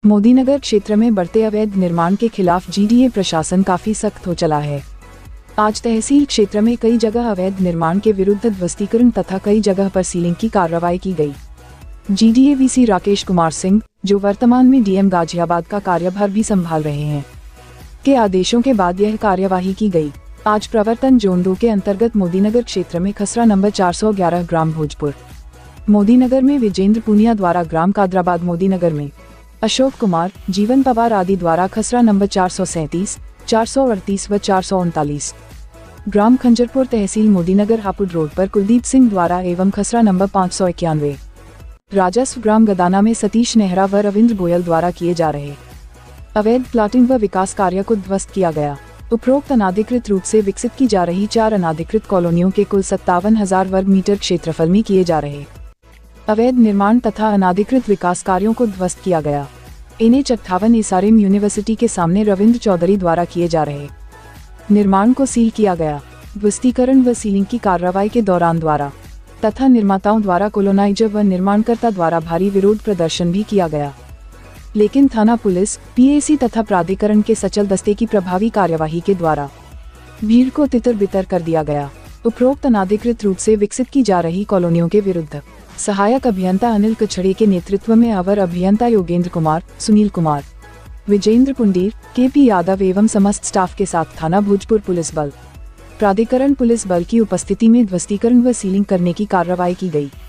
मोदीनगर क्षेत्र में बढ़ते अवैध निर्माण के खिलाफ जीडीए प्रशासन काफी सख्त हो चला है। आज तहसील क्षेत्र में कई जगह अवैध निर्माण के विरुद्ध ध्वस्तीकरण तथा कई जगह पर सीलिंग की कार्रवाई की गई। जीडीए वीसी राकेश कुमार सिंह, जो वर्तमान में डीएम गाजियाबाद का कार्यभार भी संभाल रहे हैं, के आदेशों के बाद यह कार्यवाही की गई। आज प्रवर्तन जोन 2 के अंतर्गत मोदीनगर क्षेत्र में खसरा नंबर 411 ग्राम भोजपुर मोदीनगर में विजेंद्र पुनिया द्वारा ग्राम कादराबाद मोदीनगर में अशोक कुमार, जीवन पवार आदि द्वारा खसरा नंबर 437, 438 व 439 ग्राम खंजरपुर तहसील मोदीनगर हापुड़ रोड पर कुलदीप सिंह द्वारा एवं खसरा नंबर 591 राजस्व ग्राम गदाना में सतीश नेहरा व रविंद्र गोयल द्वारा किए जा रहे अवैध प्लाटिंग व विकास कार्य को ध्वस्त किया गया। उपरोक्त अनाधिकृत रूप से विकसित की जा रही 4 अनाधिकृत कॉलोनियों के कुल 57,000 वर्ग मीटर क्षेत्रफल में किए जा रहे अवैध निर्माण तथा अनाधिकृत विकास कार्यों को ध्वस्त किया गया। NH58 एसआरएम यूनिवर्सिटी के सामने रविंद्र चौधरी द्वारा किए जा रहे निर्माण को सील किया गया। ध्वस्तीकरण व सीलिंग की कार्रवाई के दौरान द्वारा तथा निर्माताओं द्वारा कोलोनाइजर व निर्माणकर्ता द्वारा भारी विरोध प्रदर्शन भी किया गया, लेकिन थाना पुलिस, PAC तथा प्राधिकरण के सचल दस्ते की प्रभावी कार्यवाही के द्वारा भीड़ को तितर बितर कर दिया गया। उपरोक्त अनाधिकृत रूप से विकसित की जा रही कॉलोनियों के विरुद्ध सहायक अभियंता अनिल कछड़े के नेतृत्व में अवर अभियंता योगेंद्र कुमार, सुनील कुमार, विजेंद्र पुंडीर, KP यादव एवं समस्त स्टाफ के साथ थाना भोजपुर पुलिस बल, प्राधिकरण पुलिस बल की उपस्थिति में ध्वस्तीकरण व सीलिंग करने की कार्रवाई की गई।